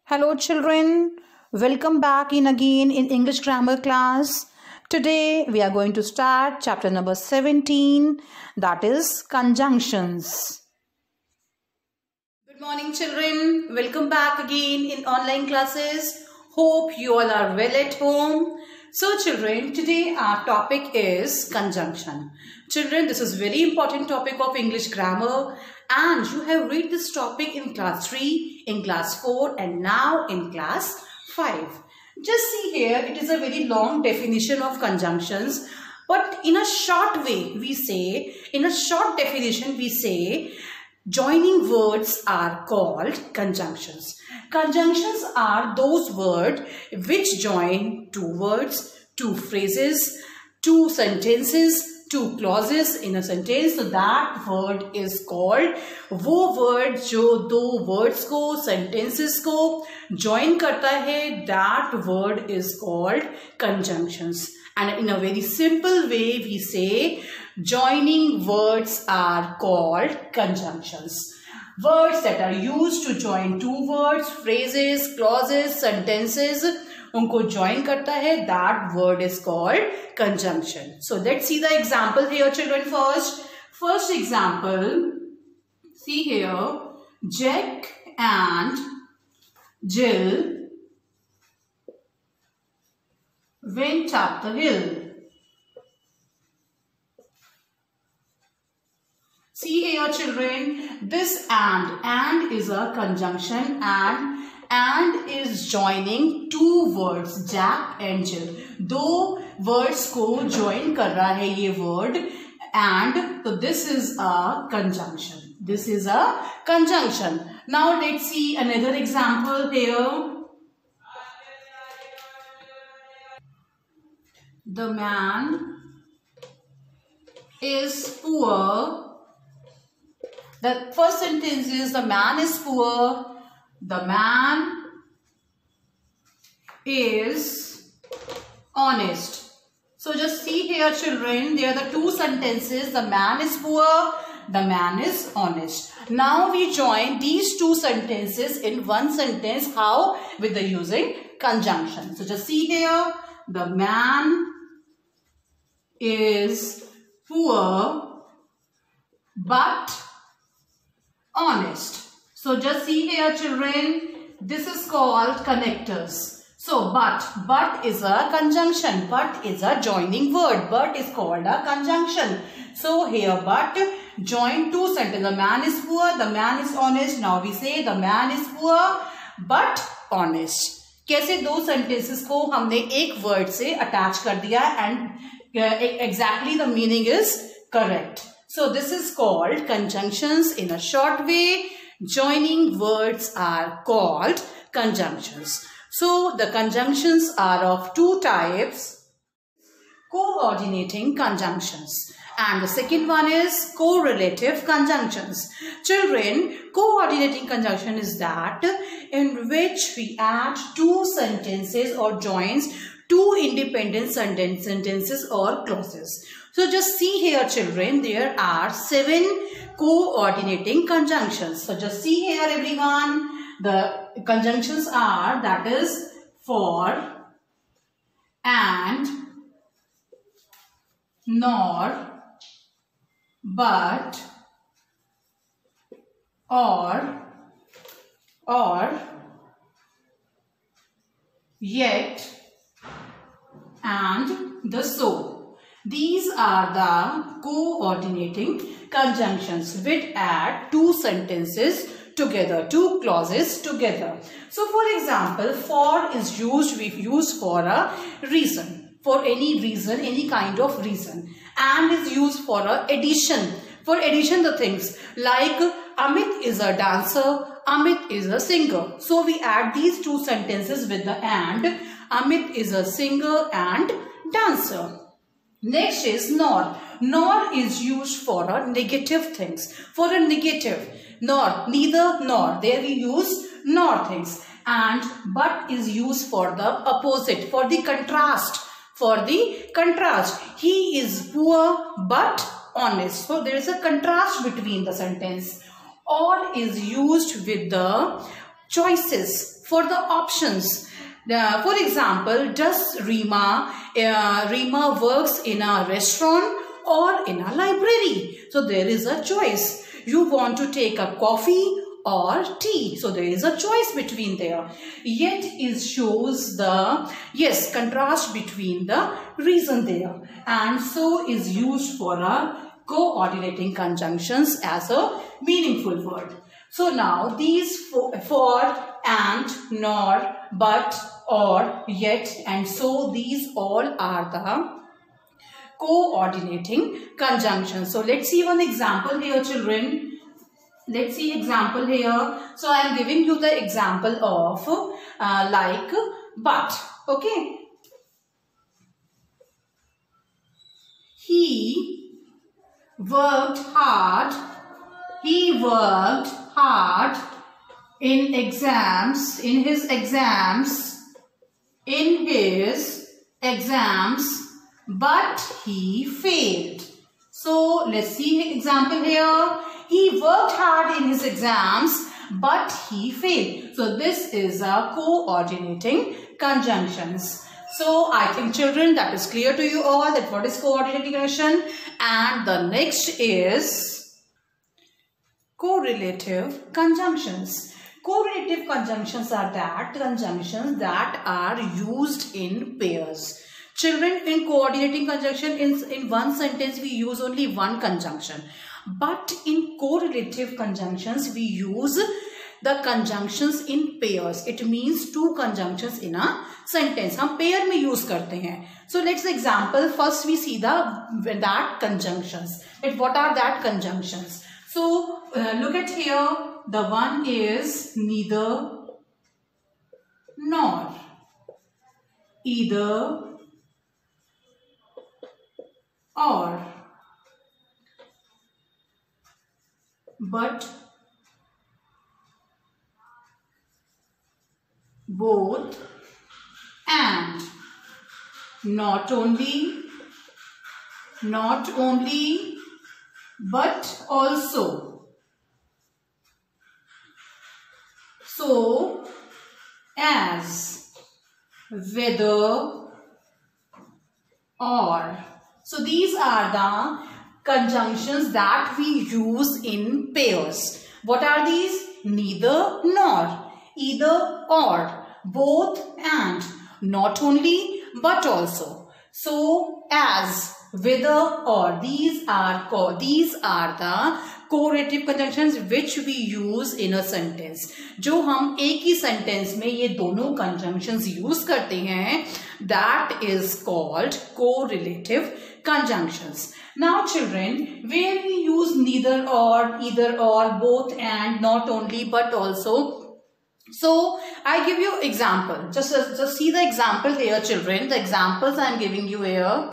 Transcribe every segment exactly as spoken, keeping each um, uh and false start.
Hello children, welcome back in again in English grammar class. Today we are going to start chapter number seventeen, that is conjunctions. Good morning children, welcome back again in online classes. Hope you all are well at home. So children, today our topic is conjunction. Children, this is very important topic of English grammar and you have read this topic in class three, in class four and now in class five. Just see here, it is a very long definition of conjunctions, but in a short way we say, in a short definition we say, joining words are called conjunctions. Conjunctions are those words which join two words, two phrases, two sentences, two clauses in a sentence. So that word is called, वो word जो दो words को, sentences को join करता है, that word is called conjunctions. And in a very simple way we say, joining words are called conjunctions. Words that are used to join two words, phrases, clauses, sentences, उनको join करता है, that word is called conjunction. So let's see the example here children first. First example, see here, Jack and Jill went up the hill. See here children, this and, and is a conjunction and and is joining two words, Jack and Jill. दो words को join कर रहा है ये word and so this is a conjunction. This is a conjunction. Now let's see another example here. The man is poor. The first sentence is the man is poor. The man is honest. So just see here children, there are the two sentences. The man is poor, the man is honest. Now we join these two sentences in one sentence. How? With the using conjunction. So just see here, the man is poor but honest. So just see here children, this is called connectors. So but, but is a conjunction, but is a joining word, but is called a conjunction. So here but join two sentences, the man is poor, the man is honest. Now we say the man is poor but honest. कैसे दो sentences को हमने एक word से attach कर दिया and uh, exactly the meaning is correct. So this is called conjunctions in a short way. Joining words are called conjunctions. So the conjunctions are of two types. Coordinating conjunctions. And the second one is correlative conjunctions. Children, coordinating conjunction is that in which we add two sentences or joins two independent sentences or clauses. So just see here children, there are seven coordinating conjunctions. So just see here everyone, the conjunctions are, that is for, and, nor, but, or, or, yet, and the so. These are the coordinating conjunctions which add two sentences together, two clauses together. So for example, for is used, we use for a reason, for any reason, any kind of reason. And is used for a addition, for addition the things like Amit is a dancer, Amit is a singer. So we add these two sentences with the and. Amit is a singer and dancer. Next is nor. Nor is used for a negative things. For a negative. Nor. Neither nor. There we use nor things. And but is used for the opposite. For the contrast. For the contrast. He is poor but honest. So there is a contrast between the sentence. Or is used with the choices, for the options. Uh, for example, does Rima, uh, Rima works in a restaurant or in a library? So there is a choice. You want to take a coffee or tea. So there is a choice between there. Yet is shows the, yes, contrast between the reason there. And so is used for a coordinating conjunctions as a meaningful word. So now these for, for, and, nor, but, or, yet, and so, these all are the coordinating conjunctions. So let's see one example here, children. Let's see example here. So I am giving you the example of uh, like but. Okay. He worked hard. He worked hard in exams, in his exams, in his exams, but he failed. So let's see example here. He worked hard in his exams, but he failed. So this is a coordinating conjunctions. So I think, children, that is clear to you all that what is coordinating conjunction. And the next is correlative conjunctions. Correlative conjunctions are that conjunctions that are used in pairs. Children, in coordinating conjunction, in, in one sentence we use only one conjunction. But in correlative conjunctions we use the conjunctions in pairs. It means two conjunctions in a sentence. हम pair में use करते हैं. So let's example. First we see the that conjunctions. And what are that conjunctions? So uh, look at here. The one is neither nor, either or, but, both, and, not only, not only, but also. So as, whether, or. So these are the conjunctions that we use in pairs. What are these? Neither nor, either or, both and, not only but also. So as, whether, or, these are co these are the correlative conjunctions which we use in a sentence. जो हम एक ही sentence में ये दोनों conjunctions use करते हैं, that is called correlative conjunctions. Now children, where we use neither or, either or, both and, not only but also. So I give you example. Just, just see the example here, children. The examples I am giving you here.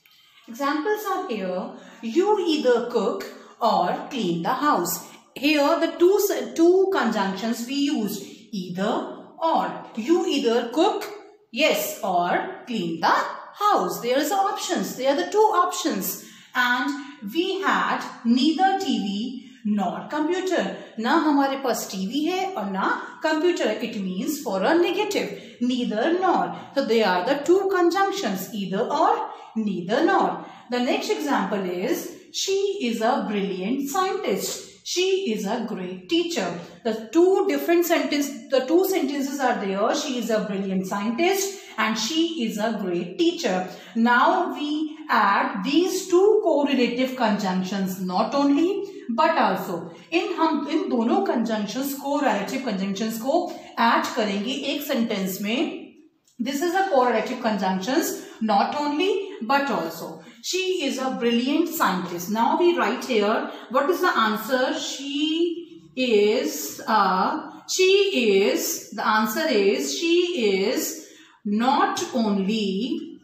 Examples are here. You either cook or clean the house. Here the two, two conjunctions we use, either or. You either cook, yes, or clean the house. There is options. There are the two options. And we had neither T V nor computer. Na हमारे पास T V है और ना computer. It means for a negative. Neither nor. So they are the two conjunctions, either or, neither nor. The next example is she is a brilliant scientist. She is a great teacher. The two different sentences, the two sentences are there. She is a brilliant scientist and she is a great teacher. Now we add these two correlative conjunctions, not only but also. In हम इन दोनों conjunctions correlative conjunctions को add करेंगे एक sentence में. This is a correlative conjunctions, not only but also. She is a brilliant scientist. Now we write here, what is the answer? She is a, she is, the answer is, she is not only,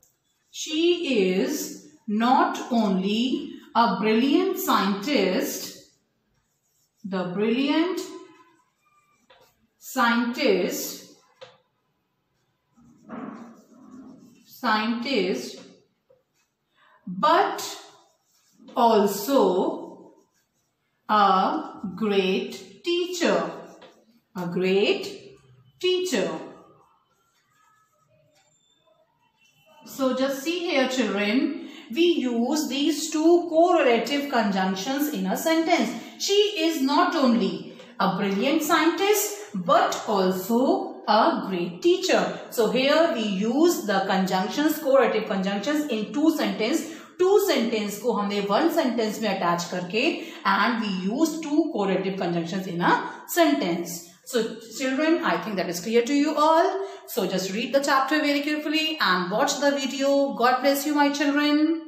she is not only a brilliant scientist, the brilliant scientist, scientist, but also a great teacher. A great teacher. So just see here, children, we use these two correlative conjunctions in a sentence. She is not only a brilliant scientist but also a great teacher. So here we use the conjunctions, correlative conjunctions in two sentences. Two sentence को हमने one sentence में attach करके and we use two correlative conjunctions in a sentence. So children, I think that is clear to you all. So just read the chapter very carefully and watch the video. God bless you, my children.